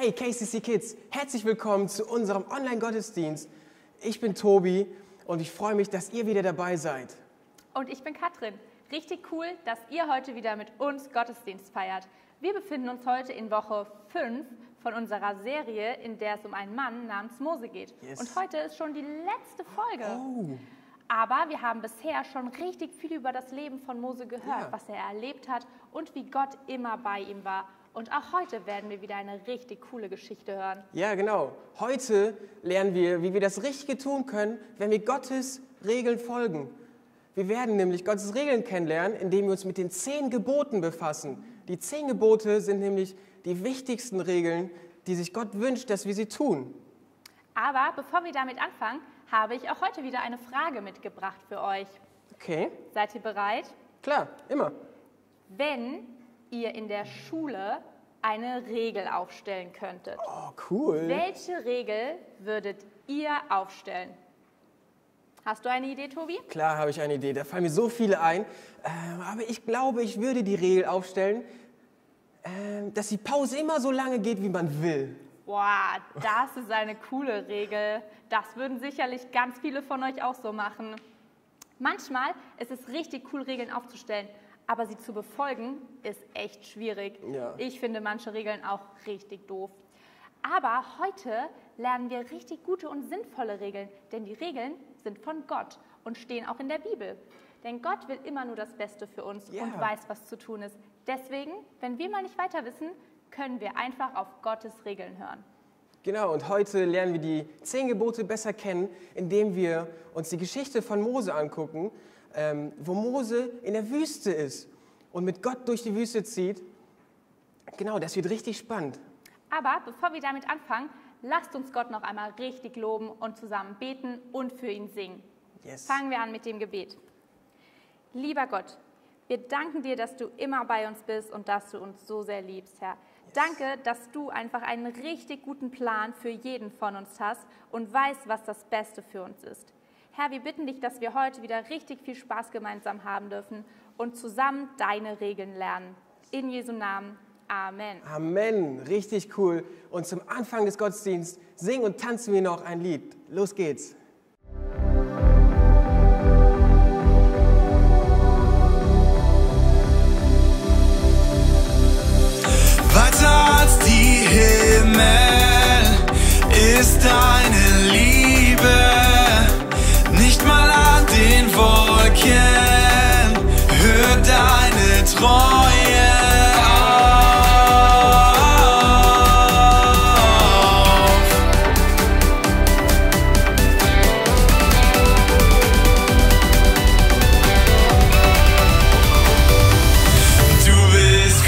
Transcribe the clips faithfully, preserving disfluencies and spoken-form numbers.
Hey K C C Kids, herzlich willkommen zu unserem Online-Gottesdienst. Ich bin Tobi und ich freue mich, dass ihr wieder dabei seid. Und ich bin Katrin. Richtig cool, dass ihr heute wieder mit uns Gottesdienst feiert. Wir befinden uns heute in Woche fünf von unserer Serie, in der es um einen Mann namens Mose geht. Yes. Und heute ist schon die letzte Folge. Oh. Aber wir haben bisher schon richtig viel über das Leben von Mose gehört, Ja. was er erlebt hat und wie Gott immer bei ihm war. Und auch heute werden wir wieder eine richtig coole Geschichte hören. Ja, genau. Heute lernen wir, wie wir das Richtige tun können, wenn wir Gottes Regeln folgen. Wir werden nämlich Gottes Regeln kennenlernen, indem wir uns mit den zehn Geboten befassen. Die zehn Gebote sind nämlich die wichtigsten Regeln, die sich Gott wünscht, dass wir sie tun. Aber bevor wir damit anfangen, habe ich auch heute wieder eine Frage mitgebracht für euch. Okay, Seid ihr bereit? klar, immer. Wenn ihr in der Schule eine Regel aufstellen könntet, Oh, cool. welche Regel würdet ihr aufstellen? Hast du eine Idee, Tobi? Klar habe ich eine Idee, da fallen mir so viele ein. Ähm, aber ich glaube, ich würde die Regel aufstellen, ähm, dass die Pause immer so lange geht, wie man will. Boah, das ist eine coole Regel. Das würden sicherlich ganz viele von euch auch so machen. Manchmal ist es richtig cool, Regeln aufzustellen, aber sie zu befolgen ist echt schwierig. Ja. Ich finde manche Regeln auch richtig doof. Aber heute lernen wir richtig gute und sinnvolle Regeln, denn die Regeln sind von Gott und stehen auch in der Bibel. Denn Gott will immer nur das Beste für uns Ja. und weiß, was zu tun ist. Deswegen, wenn wir mal nicht weiter wissen, können wir einfach auf Gottes Regeln hören. Genau, und heute lernen wir die zehn Gebote besser kennen, indem wir uns die Geschichte von Mose angucken, ähm, wo Mose in der Wüste ist und mit Gott durch die Wüste zieht. Genau, das wird richtig spannend. Aber bevor wir damit anfangen, lasst uns Gott noch einmal richtig loben und zusammen beten und für ihn singen. Yes. Fangen wir an mit dem Gebet. Lieber Gott, wir danken dir, dass du immer bei uns bist und dass du uns so sehr liebst, Herr. Danke, dass du einfach einen richtig guten Plan für jeden von uns hast und weißt, was das Beste für uns ist. Herr, wir bitten dich, dass wir heute wieder richtig viel Spaß gemeinsam haben dürfen und zusammen deine Regeln lernen. In Jesu Namen. Amen. Amen, richtig cool. Und zum Anfang des Gottesdienstes singen und tanzen wir noch ein Lied. Los geht's. Weiter als die Himmel ist deine Liebe, nicht mal an den Wolken hört deine Treue auf. Du bist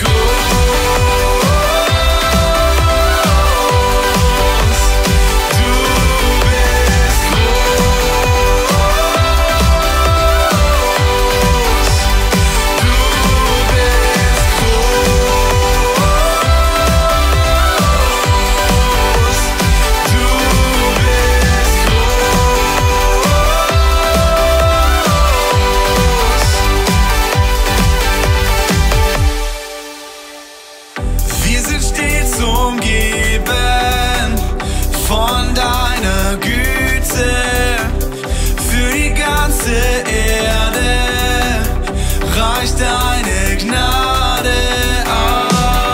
Wir sind stets umgeben von deiner Güte, für die ganze Erde reicht deine Gnade aus.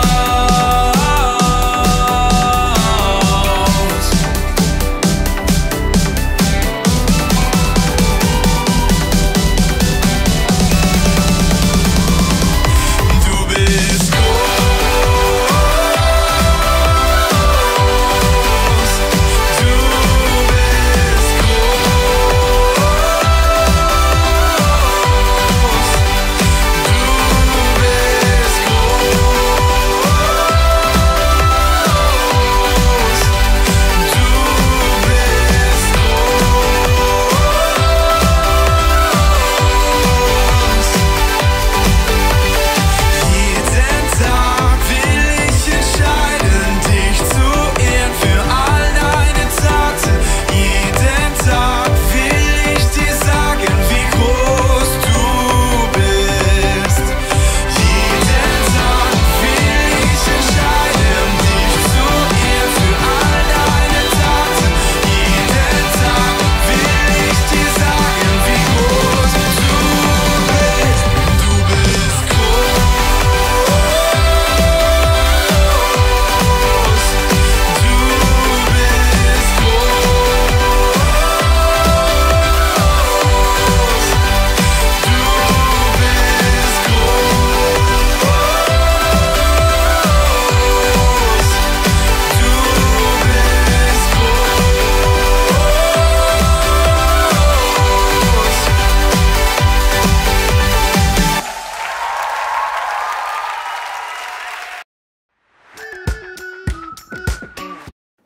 Du bist groß, du bist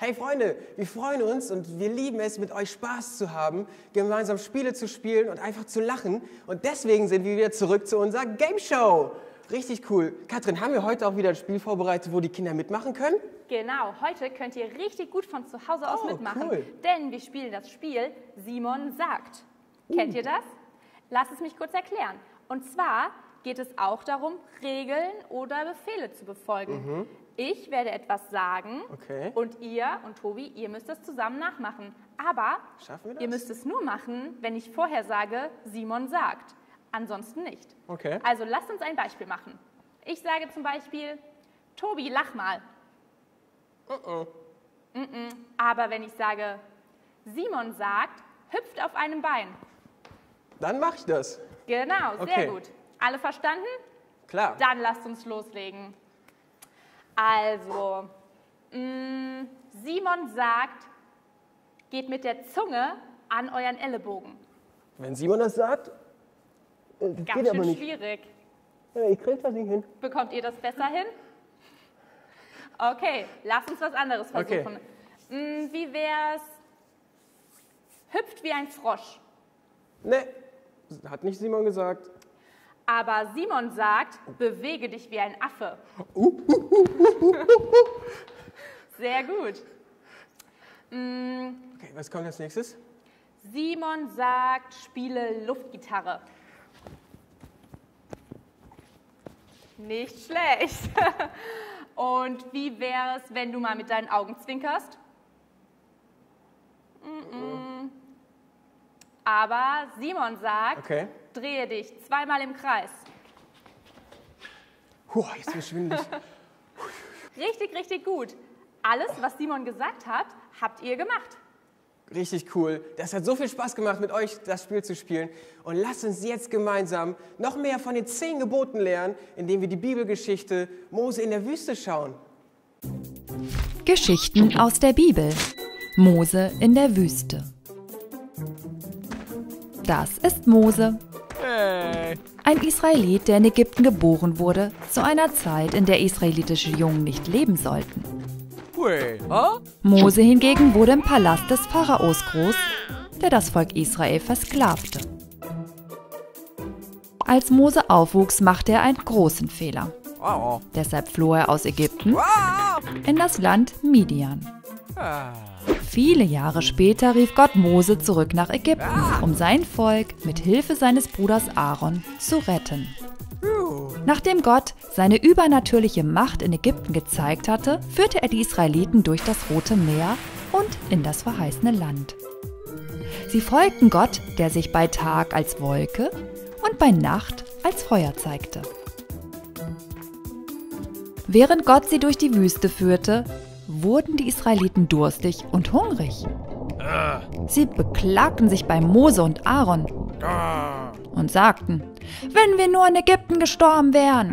Hey Freunde, wir freuen uns und wir lieben es, mit euch Spaß zu haben, gemeinsam Spiele zu spielen und einfach zu lachen. Und deswegen sind wir wieder zurück zu unserer Game Show. Richtig cool. Katrin, haben wir heute auch wieder ein Spiel vorbereitet, wo die Kinder mitmachen können? Genau, heute könnt ihr richtig gut von zu Hause aus Oh, mitmachen, cool. denn wir spielen das Spiel Simon sagt. Kennt ihr das? Lass es mich kurz erklären. Und zwar geht es auch darum, Regeln oder Befehle zu befolgen. Ich werde etwas sagen Okay. und ihr und Tobi, ihr müsst es zusammen nachmachen. Aber Schaffen wir das? ihr müsst es nur machen, wenn ich vorher sage, Simon sagt. Ansonsten nicht. Okay. Also lasst uns ein Beispiel machen. Ich sage zum Beispiel, Tobi, lach mal. Uh-uh. Mm-mm. Aber wenn ich sage, Simon sagt, hüpft auf einem Bein. Dann mache ich das. Genau, sehr Okay. gut. Alle verstanden? Klar. Dann lasst uns loslegen. Also, mh, Simon sagt, geht mit der Zunge an euren Ellenbogen. Wenn Simon das sagt, äh, das Ganz geht aber schön nicht. schwierig. Ja, ich krieg das nicht hin. Bekommt ihr das besser hin? Okay, lasst uns was anderes Okay. versuchen. Mh, wie wär's? Hüpft wie ein Frosch. Ne, hat nicht Simon gesagt. Aber Simon sagt, bewege dich wie ein Affe. Sehr gut. Mm, Okay, was kommt als nächstes? Simon sagt, spiele Luftgitarre. Nicht schlecht. Und wie wäre es, wenn du mal mit deinen Augen zwinkerst? Mm-mm. Aber Simon sagt, Okay. drehe dich zweimal im Kreis. Puh, jetzt bin ich schwindelig. Richtig, richtig gut. Alles, was Simon gesagt hat, habt ihr gemacht. Richtig cool. Das hat so viel Spaß gemacht, mit euch das Spiel zu spielen. Und lasst uns jetzt gemeinsam noch mehr von den zehn Geboten lernen, indem wir die Bibelgeschichte Mose in der Wüste schauen. Geschichten aus der Bibel. Mose in der Wüste. Das ist Mose. Ein Israelit, der in Ägypten geboren wurde, zu einer Zeit, in der israelitische Jungen nicht leben sollten. Mose hingegen wurde im Palast des Pharaos groß, der das Volk Israel versklavte. Als Mose aufwuchs, machte er einen großen Fehler. Deshalb floh er aus Ägypten in das Land Midian. Viele Jahre später rief Gott Mose zurück nach Ägypten, um sein Volk mit Hilfe seines Bruders Aaron zu retten. Nachdem Gott seine übernatürliche Macht in Ägypten gezeigt hatte, führte er die Israeliten durch das Rote Meer und in das verheißene Land. Sie folgten Gott, der sich bei Tag als Wolke und bei Nacht als Feuer zeigte. Während Gott sie durch die Wüste führte, wurden die Israeliten durstig und hungrig. Sie beklagten sich bei Mose und Aaron und sagten, wenn wir nur in Ägypten gestorben wären.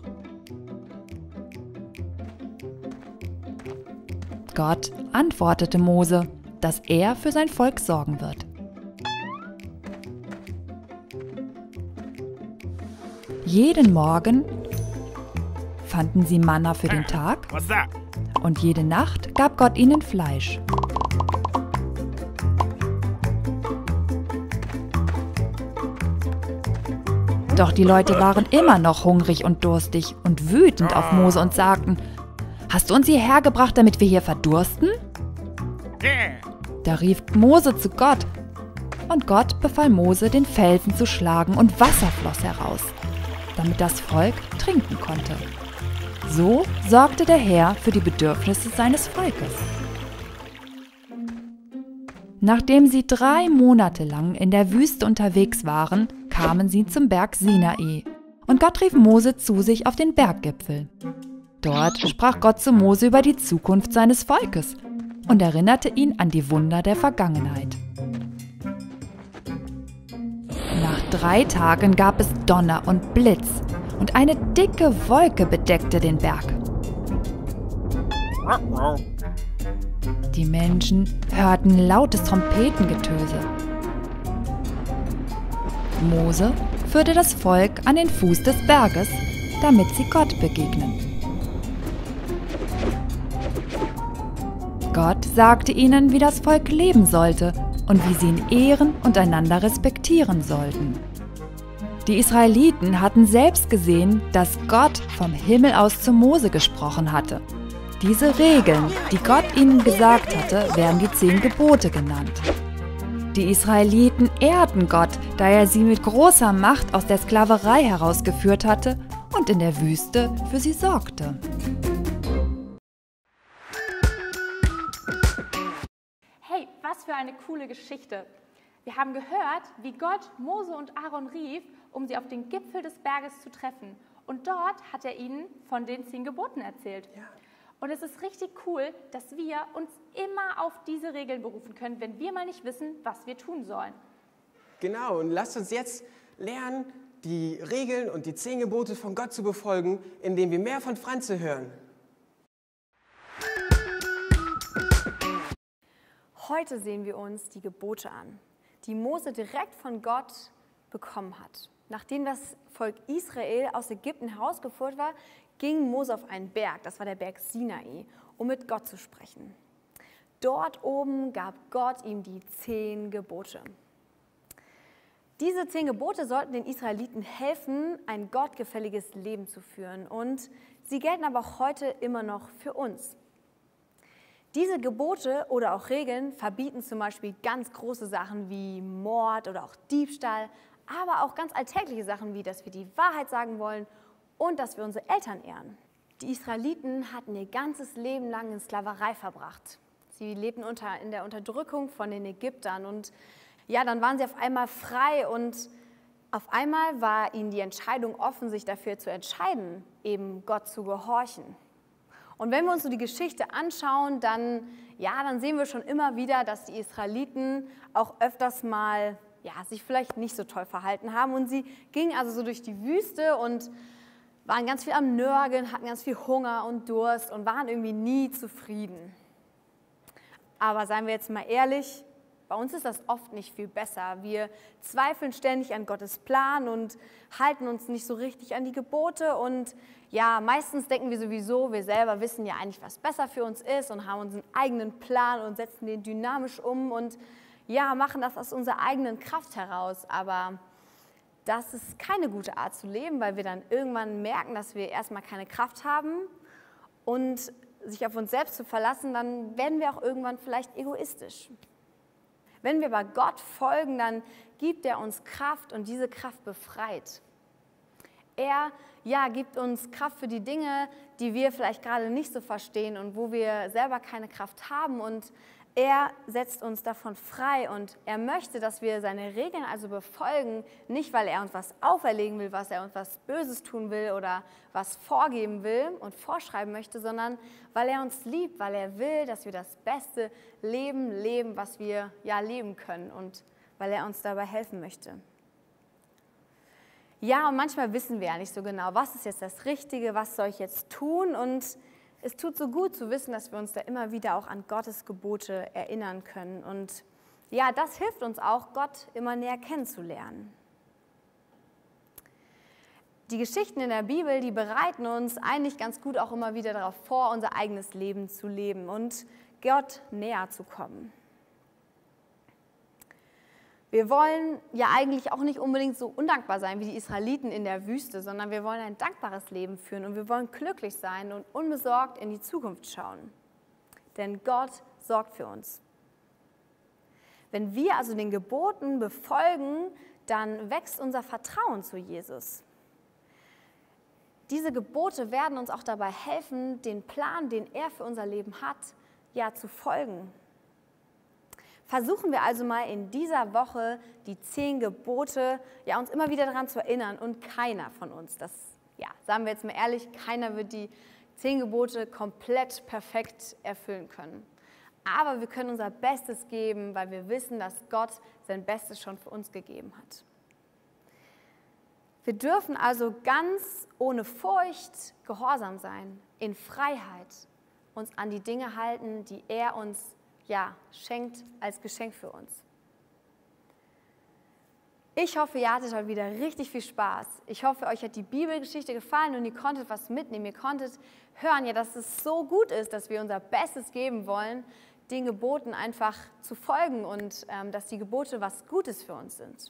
Gott antwortete Mose, dass er für sein Volk sorgen wird. Jeden Morgen fanden sie Manna für den Tag und jede Nacht gab Gott ihnen Fleisch. Doch die Leute waren immer noch hungrig und durstig und wütend auf Mose und sagten, hast du uns hierher gebracht, damit wir hier verdursten? Da rief Mose zu Gott und Gott befahl Mose, den Felsen zu schlagen und Wasser floss heraus, damit das Volk trinken konnte. So sorgte der Herr für die Bedürfnisse seines Volkes. Nachdem sie drei Monate lang in der Wüste unterwegs waren, kamen sie zum Berg Sinai und Gott rief Mose zu sich auf den Berggipfel. Dort sprach Gott zu Mose über die Zukunft seines Volkes und erinnerte ihn an die Wunder der Vergangenheit. Nach drei Tagen gab es Donner und Blitz und eine dicke Wolke bedeckte den Berg. Die Menschen hörten lautes Trompetengetöse. Mose führte das Volk an den Fuß des Berges, damit sie Gott begegnen. Gott sagte ihnen, wie das Volk leben sollte und wie sie ihn ehren und einander respektieren sollten. Die Israeliten hatten selbst gesehen, dass Gott vom Himmel aus zu Mose gesprochen hatte. Diese Regeln, die Gott ihnen gesagt hatte, werden die zehn Gebote genannt. Die Israeliten ehrten Gott, da er sie mit großer Macht aus der Sklaverei herausgeführt hatte und in der Wüste für sie sorgte. Hey, was für eine coole Geschichte! Wir haben gehört, wie Gott Mose und Aaron rief, um sie auf den Gipfel des Berges zu treffen. Und dort hat er ihnen von den zehn Geboten erzählt. Ja. Und es ist richtig cool, dass wir uns immer auf diese Regeln berufen können, wenn wir mal nicht wissen, was wir tun sollen. Genau, und lasst uns jetzt lernen, die Regeln und die zehn Gebote von Gott zu befolgen, indem wir mehr von Franze hören. Heute sehen wir uns die Gebote an, die Mose direkt von Gott bekommen hat. Nachdem das Volk Israel aus Ägypten herausgeführt war, ging Mose auf einen Berg, das war der Berg Sinai, um mit Gott zu sprechen. Dort oben gab Gott ihm die zehn Gebote. Diese zehn Gebote sollten den Israeliten helfen, ein gottgefälliges Leben zu führen. Und sie gelten aber auch heute immer noch für uns. Diese Gebote oder auch Regeln verbieten zum Beispiel ganz große Sachen wie Mord oder auch Diebstahl, aber auch ganz alltägliche Sachen wie, dass wir die Wahrheit sagen wollen und dass wir unsere Eltern ehren. Die Israeliten hatten ihr ganzes Leben lang in Sklaverei verbracht. Sie lebten unter, in der Unterdrückung von den Ägyptern und ja, dann waren sie auf einmal frei und auf einmal war ihnen die Entscheidung offen, sich dafür zu entscheiden, eben Gott zu gehorchen. Und wenn wir uns so die Geschichte anschauen, dann, ja, dann sehen wir schon immer wieder, dass die Israeliten auch öfters mal ja, sich vielleicht nicht so toll verhalten haben. Und sie gingen also so durch die Wüste und waren ganz viel am Nörgeln, hatten ganz viel Hunger und Durst und waren irgendwie nie zufrieden. Aber seien wir jetzt mal ehrlich, bei uns ist das oft nicht viel besser. Wir zweifeln ständig an Gottes Plan und halten uns nicht so richtig an die Gebote. Und ja, meistens denken wir sowieso, wir selber wissen ja eigentlich, was besser für uns ist und haben unseren eigenen Plan und setzen den dynamisch um und ja, machen das aus unserer eigenen Kraft heraus. Aber das ist keine gute Art zu leben, weil wir dann irgendwann merken, dass wir erstmal keine Kraft haben und sich auf uns selbst zu verlassen, dann werden wir auch irgendwann vielleicht egoistisch. Wenn wir aber Gott folgen, dann gibt er uns Kraft und diese Kraft befreit. Er ja, gibt uns Kraft für die Dinge, die wir vielleicht gerade nicht so verstehen und wo wir selber keine Kraft haben. Und er setzt uns davon frei und er möchte, dass wir seine Regeln also befolgen, nicht weil er uns was auferlegen will, was er uns was Böses tun will oder was vorgeben will und vorschreiben möchte, sondern weil er uns liebt, weil er will, dass wir das beste Leben leben, was wir ja leben können und weil er uns dabei helfen möchte. Ja, und manchmal wissen wir ja nicht so genau, was ist jetzt das Richtige, was soll ich jetzt tun und es tut so gut zu wissen, dass wir uns da immer wieder auch an Gottes Gebote erinnern können. Und ja, das hilft uns auch, Gott immer näher kennenzulernen. Die Geschichten in der Bibel, die bereiten uns eigentlich ganz gut auch immer wieder darauf vor, unser eigenes Leben zu leben und Gott näher zu kommen. Wir wollen ja eigentlich auch nicht unbedingt so undankbar sein wie die Israeliten in der Wüste, sondern wir wollen ein dankbares Leben führen und wir wollen glücklich sein und unbesorgt in die Zukunft schauen. Denn Gott sorgt für uns. Wenn wir also den Geboten befolgen, dann wächst unser Vertrauen zu Jesus. Diese Gebote werden uns auch dabei helfen, den Plan, den er für unser Leben hat, ja zu folgen. Versuchen wir also mal in dieser Woche die zehn Gebote, ja, uns immer wieder daran zu erinnern und keiner von uns, das, ja, sagen wir jetzt mal ehrlich, keiner wird die zehn Gebote komplett perfekt erfüllen können. Aber wir können unser Bestes geben, weil wir wissen, dass Gott sein Bestes schon für uns gegeben hat. Wir dürfen also ganz ohne Furcht gehorsam sein, in Freiheit, uns an die Dinge halten, die er uns ja, schenkt als Geschenk für uns. Ich hoffe, ihr hattet heute wieder richtig viel Spaß. Ich hoffe, euch hat die Bibelgeschichte gefallen und ihr konntet was mitnehmen. Ihr konntet hören, ja, dass es so gut ist, dass wir unser Bestes geben wollen, den Geboten einfach zu folgen und ähm, dass die Gebote was Gutes für uns sind.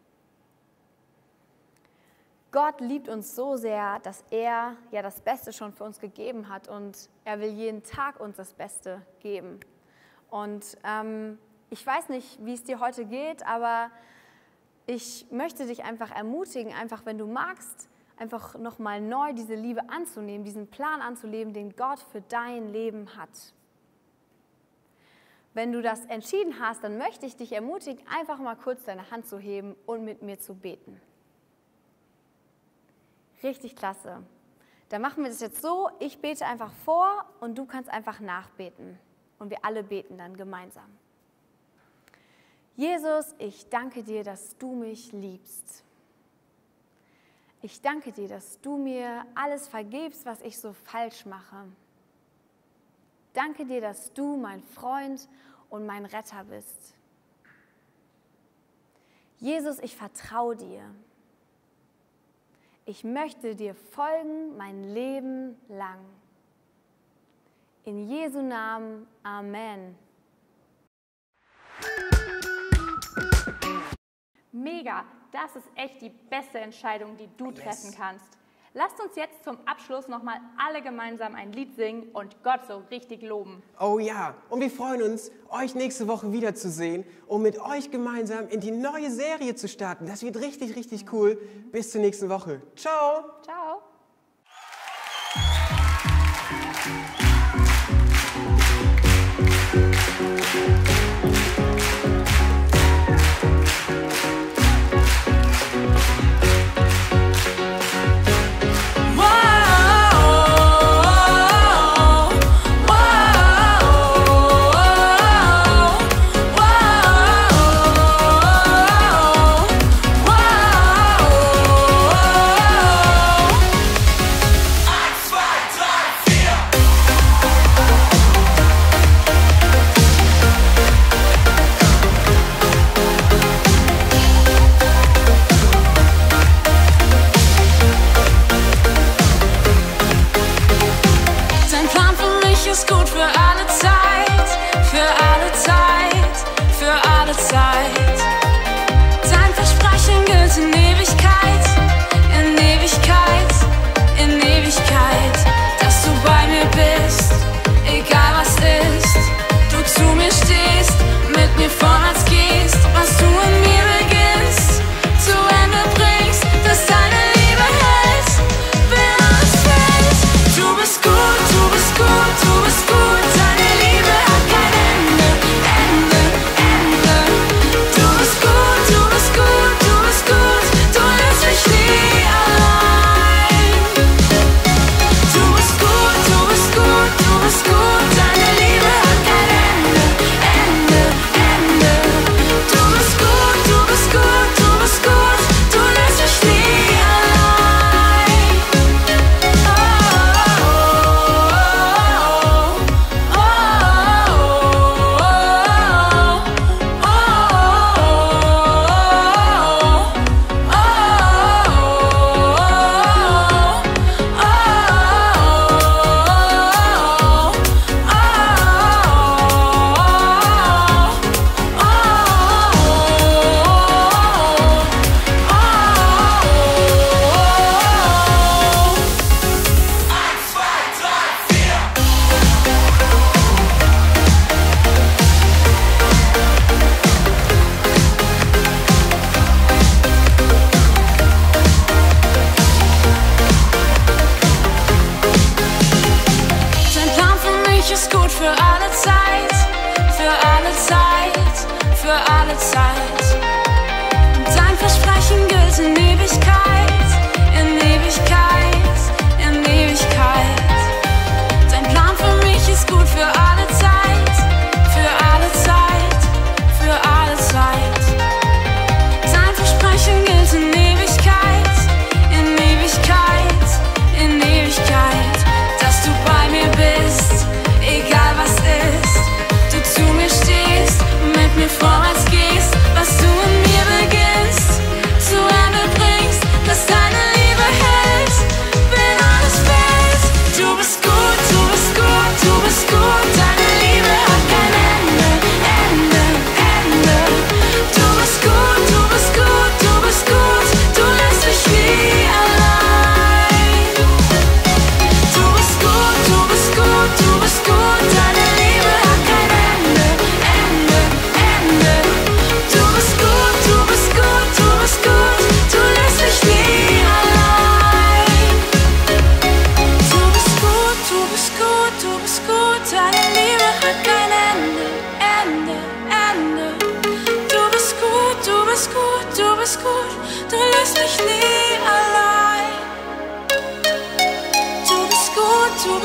Gott liebt uns so sehr, dass er ja das Beste schon für uns gegeben hat und er will jeden Tag uns das Beste geben. Und ähm, ich weiß nicht, wie es dir heute geht, aber ich möchte dich einfach ermutigen, einfach wenn du magst, einfach nochmal neu diese Liebe anzunehmen, diesen Plan anzuleben, den Gott für dein Leben hat. Wenn du das entschieden hast, dann möchte ich dich ermutigen, einfach mal kurz deine Hand zu heben und mit mir zu beten. Richtig klasse. Dann machen wir das jetzt so, ich bete einfach vor und du kannst einfach nachbeten. Und wir alle beten dann gemeinsam. Jesus, ich danke dir, dass du mich liebst. Ich danke dir, dass du mir alles vergibst, was ich so falsch mache. Danke dir, dass du mein Freund und mein Retter bist. Jesus, ich vertraue dir. Ich möchte dir folgen mein Leben lang. In Jesu Namen, Amen. Mega, das ist echt die beste Entscheidung, die du treffen kannst. Lasst uns jetzt zum Abschluss nochmal alle gemeinsam ein Lied singen und Gott so richtig loben. Oh ja, und wir freuen uns, euch nächste Woche wiederzusehen, um mit euch gemeinsam in die neue Serie zu starten. Das wird richtig, richtig cool. Bis zur nächsten Woche. Ciao. Ciao.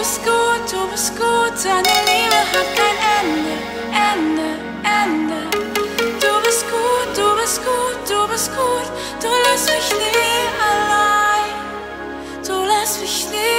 bist gut, du bist gut, deine Liebe hat kein Ende, Ende, Ende. Du bist gut, du bist gut, du bist gut, du lässt mich nie allein, du lässt mich nie